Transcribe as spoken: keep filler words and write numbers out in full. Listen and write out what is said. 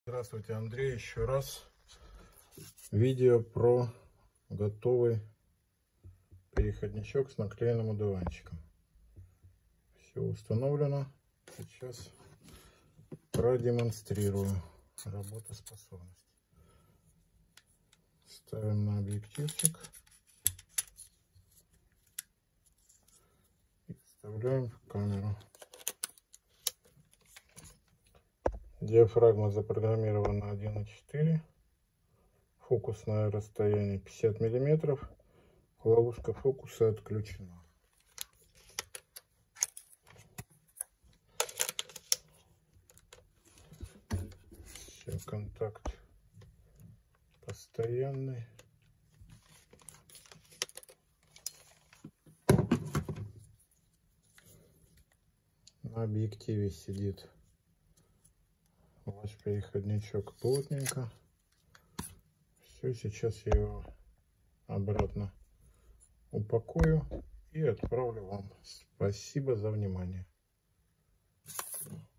Здравствуйте, Андрей, еще раз. Видео про готовый переходничок с наклеенным одуванчиком. Все установлено. Сейчас продемонстрирую работоспособность. Ставим на объективчик и вставляем в камеру. Диафрагма запрограммирована на один и четыре. Фокусное расстояние пятьдесят миллиметров. Ловушка фокуса отключена. Все, контакт постоянный. На объективе сидит ваш переходничок плотненько. Все, сейчас я его обратно упакую и отправлю вам. Спасибо за внимание.